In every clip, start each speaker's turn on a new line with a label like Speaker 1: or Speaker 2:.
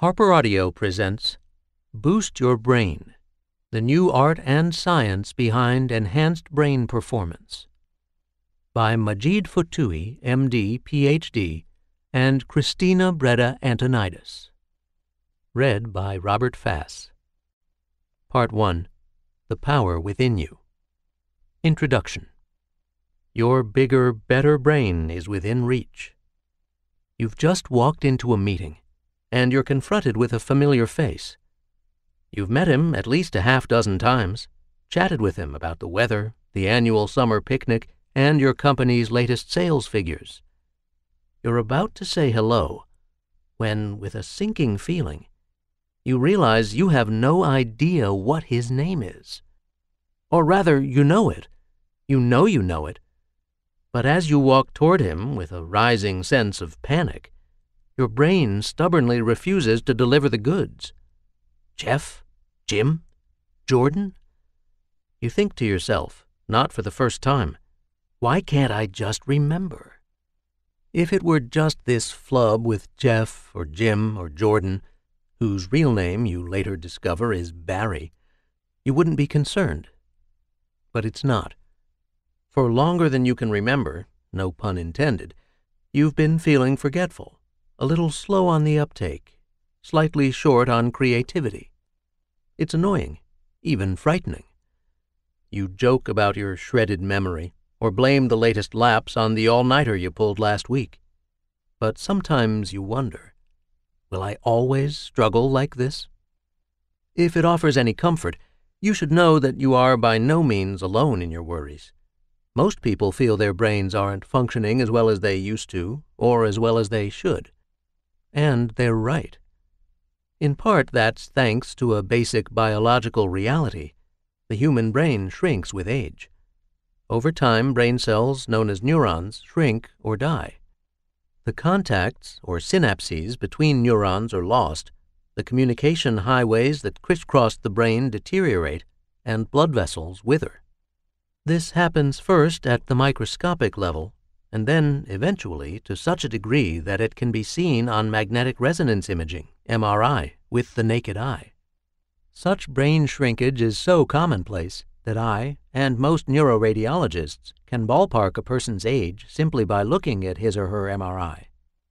Speaker 1: Harper Audio presents Boost Your Brain, the new art and science behind enhanced brain performance, by Majid Fotuhi, M.D., Ph.D., and Christina Breda Antonides. Read by Robert Fass. Part 1. The Power Within You. Introduction. Your bigger, better brain is within reach. You've just walked into a meeting, and you're confronted with a familiar face. You've met him at least a half-dozen times, chatted with him about the weather, the annual summer picnic, and your company's latest sales figures. You're about to say hello, when, with a sinking feeling, you realize you have no idea what his name is. Or rather, you know it. You know it. But as you walk toward him with a rising sense of panic, your brain stubbornly refuses to deliver the goods. Jeff? Jim? Jordan? You think to yourself, not for the first time, why can't I just remember? If it were just this flub with Jeff or Jim or Jordan, whose real name you later discover is Barry, you wouldn't be concerned. But it's not. For longer than you can remember, no pun intended, you've been feeling forgetful, a little slow on the uptake, slightly short on creativity. It's annoying, even frightening. You joke about your shredded memory, or blame the latest lapse on the all-nighter you pulled last week. But sometimes you wonder, will I always struggle like this? If it offers any comfort, you should know that you are by no means alone in your worries. Most people feel their brains aren't functioning as well as they used to, or as well as they should. And they're right. In part, that's thanks to a basic biological reality. The human brain shrinks with age. Over time, brain cells known as neurons shrink or die. The contacts, or synapses, between neurons are lost, the communication highways that crisscross the brain deteriorate, and blood vessels wither. This happens first at the microscopic level, and then, eventually, to such a degree that it can be seen on magnetic resonance imaging, MRI, with the naked eye. Such brain shrinkage is so commonplace that I, and most neuroradiologists, can ballpark a person's age simply by looking at his or her MRI.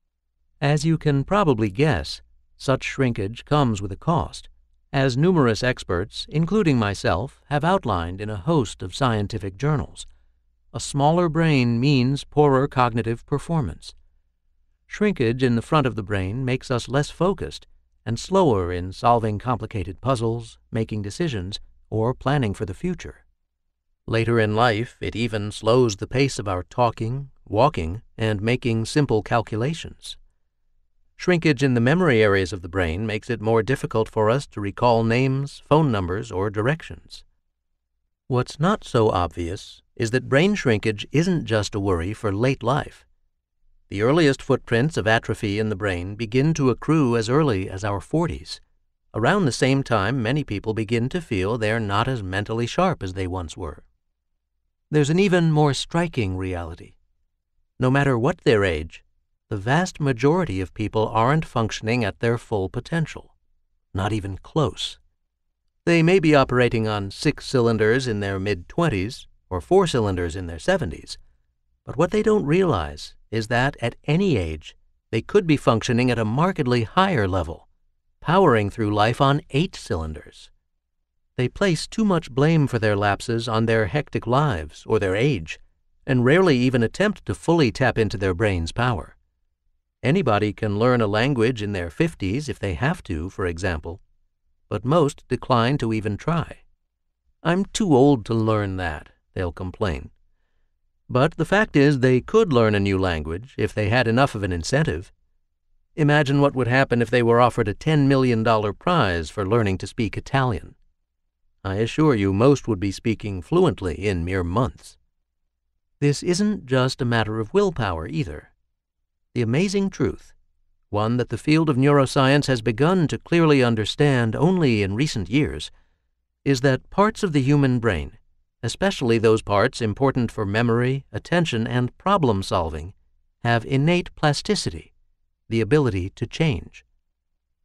Speaker 1: As you can probably guess, such shrinkage comes with a cost, as numerous experts, including myself, have outlined in a host of scientific journals. A smaller brain means poorer cognitive performance. Shrinkage in the front of the brain makes us less focused and slower in solving complicated puzzles, making decisions, or planning for the future. Later in life, it even slows the pace of our talking, walking, and making simple calculations. Shrinkage in the memory areas of the brain makes it more difficult for us to recall names, phone numbers, or directions. What's not so obvious is that brain shrinkage isn't just a worry for late life. The earliest footprints of atrophy in the brain begin to accrue as early as our 40s. Around the same time, many people begin to feel they're not as mentally sharp as they once were. There's an even more striking reality. No matter what their age, the vast majority of people aren't functioning at their full potential, not even close. They may be operating on 6 cylinders in their mid-20s or 4 cylinders in their 70s, but what they don't realize is that at any age, they could be functioning at a markedly higher level, powering through life on 8 cylinders. They place too much blame for their lapses on their hectic lives or their age, and rarely even attempt to fully tap into their brain's power. Anybody can learn a language in their 50s if they have to, for example, but most decline to even try. "I'm too old to learn that," they'll complain. But the fact is they could learn a new language if they had enough of an incentive. Imagine what would happen if they were offered a $10 million prize for learning to speak Italian. I assure you most would be speaking fluently in mere months. This isn't just a matter of willpower either. The amazing truth, one that the field of neuroscience has begun to clearly understand only in recent years, is that parts of the human brain, especially those parts important for memory, attention, and problem-solving, have innate plasticity, the ability to change.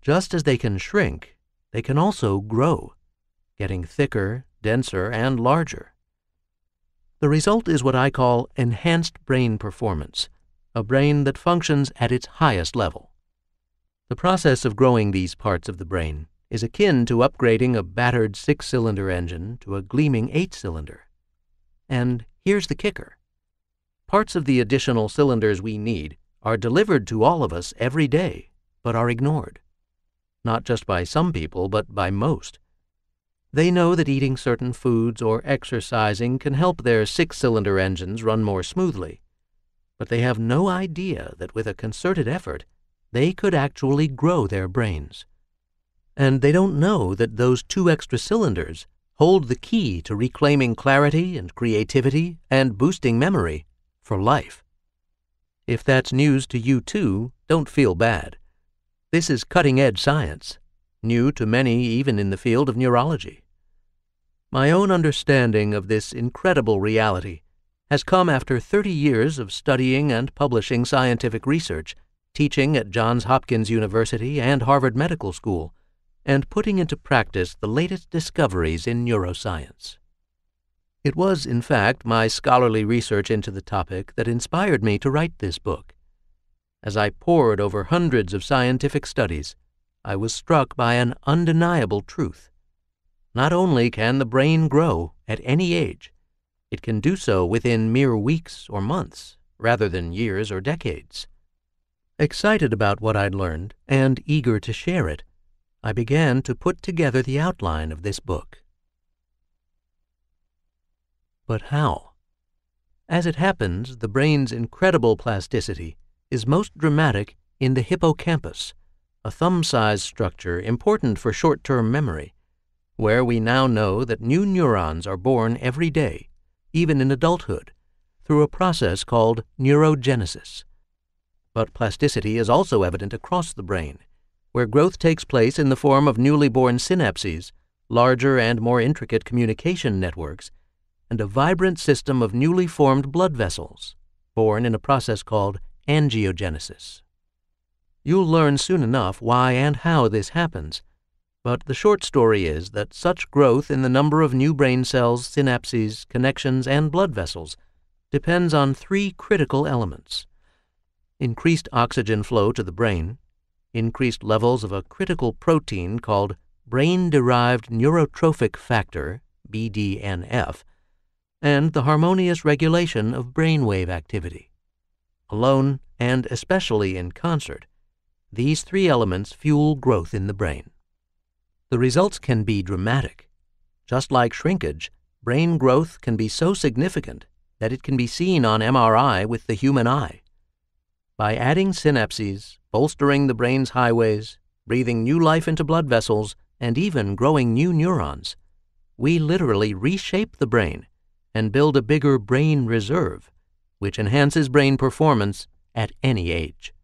Speaker 1: Just as they can shrink, they can also grow, getting thicker, denser, and larger. The result is what I call enhanced brain performance, a brain that functions at its highest level. The process of growing these parts of the brain is akin to upgrading a battered 6-cylinder engine to a gleaming 8-cylinder. And here's the kicker. Parts of the additional cylinders we need are delivered to all of us every day, but are ignored. Not just by some people, but by most. They know that eating certain foods or exercising can help their 6-cylinder engines run more smoothly, but they have no idea that with a concerted effort, they could actually grow their brains. And they don't know that those 2 extra cylinders hold the key to reclaiming clarity and creativity and boosting memory for life. If that's news to you too, don't feel bad. This is cutting-edge science, new to many even in the field of neurology. My own understanding of this incredible reality has come after 30 years of studying and publishing scientific research, teaching at Johns Hopkins University and Harvard Medical School, and putting into practice the latest discoveries in neuroscience. It was, in fact, my scholarly research into the topic that inspired me to write this book. As I pored over hundreds of scientific studies, I was struck by an undeniable truth. Not only can the brain grow at any age, it can do so within mere weeks or months, rather than years or decades. Excited about what I'd learned and eager to share it, I began to put together the outline of this book. But how? As it happens, the brain's incredible plasticity is most dramatic in the hippocampus, a thumb-sized structure important for short-term memory, where we now know that new neurons are born every day, even in adulthood, through a process called neurogenesis. But plasticity is also evident across the brain, where growth takes place in the form of newly born synapses, larger and more intricate communication networks, and a vibrant system of newly formed blood vessels, born in a process called angiogenesis. You'll learn soon enough why and how this happens, but the short story is that such growth in the number of new brain cells, synapses, connections, and blood vessels depends on 3 critical elements: increased oxygen flow to the brain, increased levels of a critical protein called brain-derived neurotrophic factor, BDNF, and the harmonious regulation of brainwave activity. Alone, and especially in concert, these 3 elements fuel growth in the brain. The results can be dramatic. Just like shrinkage, brain growth can be so significant that it can be seen on MRI with the human eye. By adding synapses, bolstering the brain's highways, breathing new life into blood vessels, and even growing new neurons, we literally reshape the brain and build a bigger brain reserve, which enhances brain performance at any age.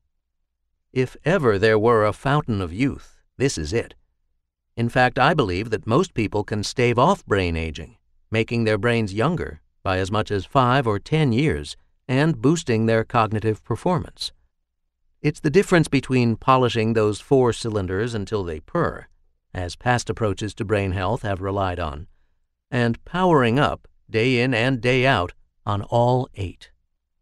Speaker 1: If ever there were a fountain of youth, this is it. In fact, I believe that most people can stave off brain aging, making their brains younger by as much as 5 or 10 years and boosting their cognitive performance. It's the difference between polishing those 4 cylinders until they purr, as past approaches to brain health have relied on, and powering up day in and day out on all 8.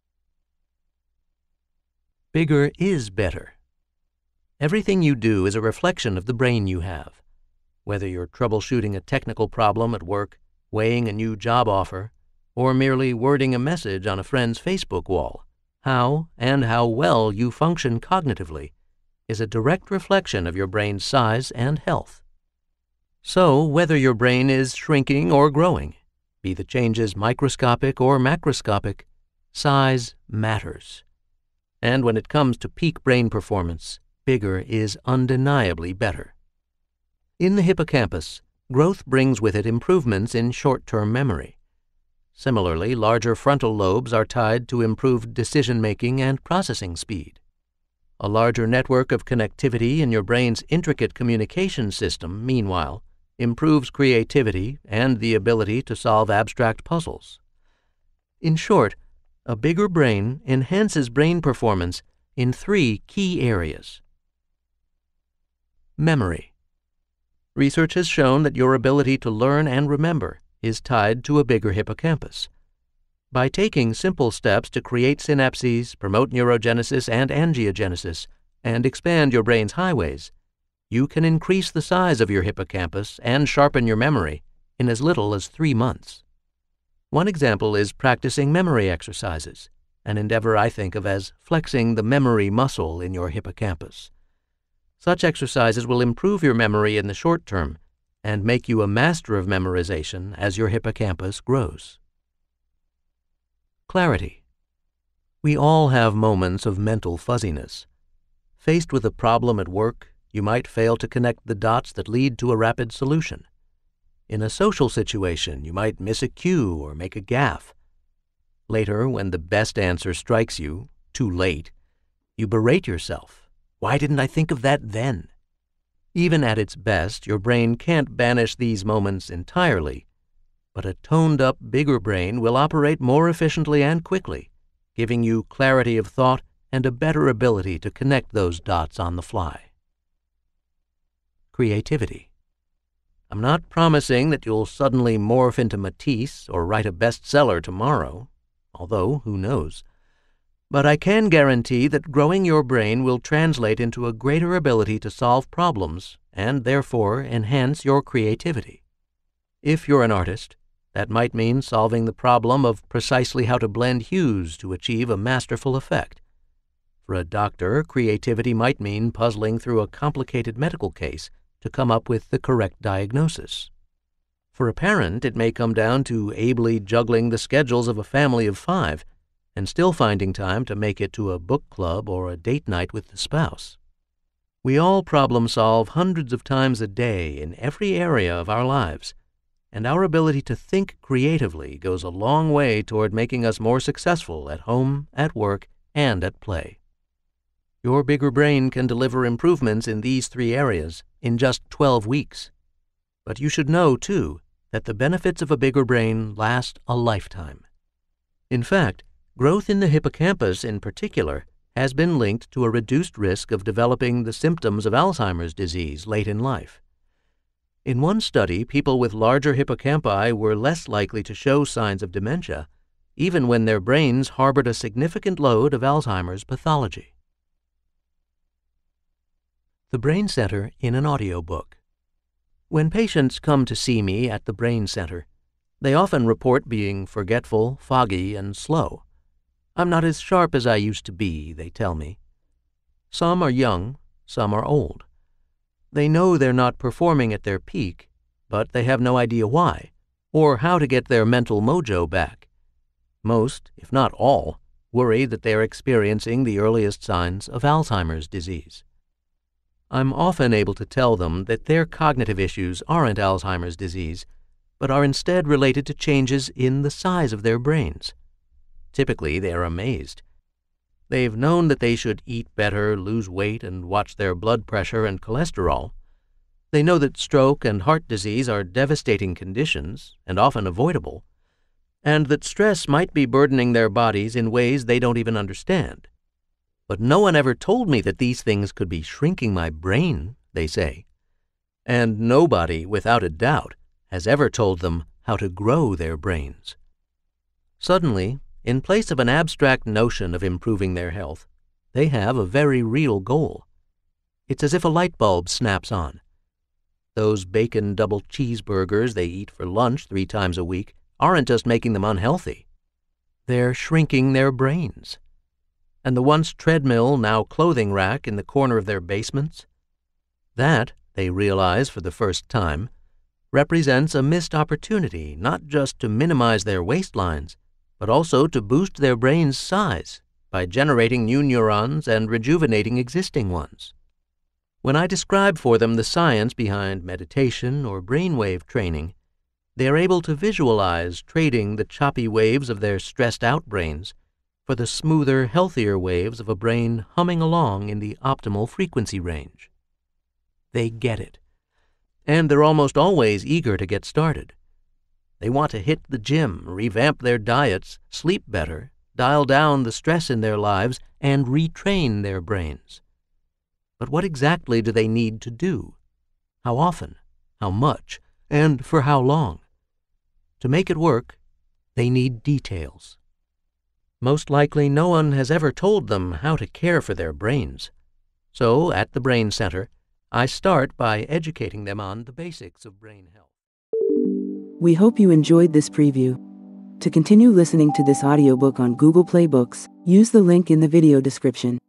Speaker 1: Bigger is better. Everything you do is a reflection of the brain you have. Whether you're troubleshooting a technical problem at work, weighing a new job offer, or merely wording a message on a friend's Facebook wall, how and how well you function cognitively is a direct reflection of your brain's size and health. So, whether your brain is shrinking or growing, be the changes microscopic or macroscopic, size matters. And when it comes to peak brain performance, bigger is undeniably better. In the hippocampus, growth brings with it improvements in short-term memory. Similarly, larger frontal lobes are tied to improved decision-making and processing speed. A larger network of connectivity in your brain's intricate communication system, meanwhile, improves creativity and the ability to solve abstract puzzles. In short, a bigger brain enhances brain performance in 3 key areas. Memory. Research has shown that your ability to learn and remember is tied to a bigger hippocampus. By taking simple steps to create synapses, promote neurogenesis and angiogenesis, and expand your brain's highways, you can increase the size of your hippocampus and sharpen your memory in as little as 3 months. One example is practicing memory exercises, an endeavor I think of as flexing the memory muscle in your hippocampus. Such exercises will improve your memory in the short term and make you a master of memorization as your hippocampus grows. Clarity. We all have moments of mental fuzziness. Faced with a problem at work, you might fail to connect the dots that lead to a rapid solution. In a social situation, you might miss a cue or make a gaffe. Later, when the best answer strikes you, too late, you berate yourself. Why didn't I think of that then? Even at its best, your brain can't banish these moments entirely, but a toned-up, bigger brain will operate more efficiently and quickly, giving you clarity of thought and a better ability to connect those dots on the fly. Creativity. I'm not promising that you'll suddenly morph into Matisse or write a bestseller tomorrow, although who knows? But I can guarantee that growing your brain will translate into a greater ability to solve problems and therefore enhance your creativity. If you're an artist, that might mean solving the problem of precisely how to blend hues to achieve a masterful effect. For a doctor, creativity might mean puzzling through a complicated medical case to come up with the correct diagnosis. For a parent, it may come down to ably juggling the schedules of a family of 5 and still finding time to make it to a book club or a date night with the spouse. We all problem solve hundreds of times a day in every area of our lives, and our ability to think creatively goes a long way toward making us more successful at home, at work, and at play. Your bigger brain can deliver improvements in these 3 areas in just 12 weeks. But you should know, too, that the benefits of a bigger brain last a lifetime. In fact, growth in the hippocampus in particular has been linked to a reduced risk of developing the symptoms of Alzheimer's disease late in life. In one study, people with larger hippocampi were less likely to show signs of dementia, even when their brains harbored a significant load of Alzheimer's pathology. The Brain Center in an Audiobook. When patients come to see me at the Brain Center, they often report being forgetful, foggy, and slow. I'm not as sharp as I used to be, they tell me. Some are young, some are old. They know they're not performing at their peak, but they have no idea why, or how to get their mental mojo back. Most, if not all, worry that they are experiencing the earliest signs of Alzheimer's disease. I'm often able to tell them that their cognitive issues aren't Alzheimer's disease, but are instead related to changes in the size of their brains. Typically, they are amazed. They've known that they should eat better, lose weight, and watch their blood pressure and cholesterol. They know that stroke and heart disease are devastating conditions and often avoidable, and that stress might be burdening their bodies in ways they don't even understand. But no one ever told me that these things could be shrinking my brain, they say. And nobody, without a doubt, has ever told them how to grow their brains. Suddenly, in place of an abstract notion of improving their health, they have a very real goal. It's as if a light bulb snaps on. Those bacon double cheeseburgers they eat for lunch 3 times a week aren't just making them unhealthy. They're shrinking their brains. And the once treadmill, now clothing rack in the corner of their basements, that, they realize for the first time, represents a missed opportunity not just to minimize their waistlines, but also to boost their brain's size by generating new neurons and rejuvenating existing ones. When I describe for them the science behind meditation or brainwave training, they are able to visualize trading the choppy waves of their stressed-out brains for the smoother, healthier waves of a brain humming along in the optimal frequency range. They get it, and they're almost always eager to get started. They want to hit the gym, revamp their diets, sleep better, dial down the stress in their lives, and retrain their brains. But what exactly do they need to do? How often? How much? And for how long? To make it work, they need details. Most likely no one has ever told them how to care for their brains. So, at the Brain Center, I start by educating them on the basics of brain health.
Speaker 2: We hope you enjoyed this preview. To continue listening to this audiobook on Google Play Books, use the link in the video description.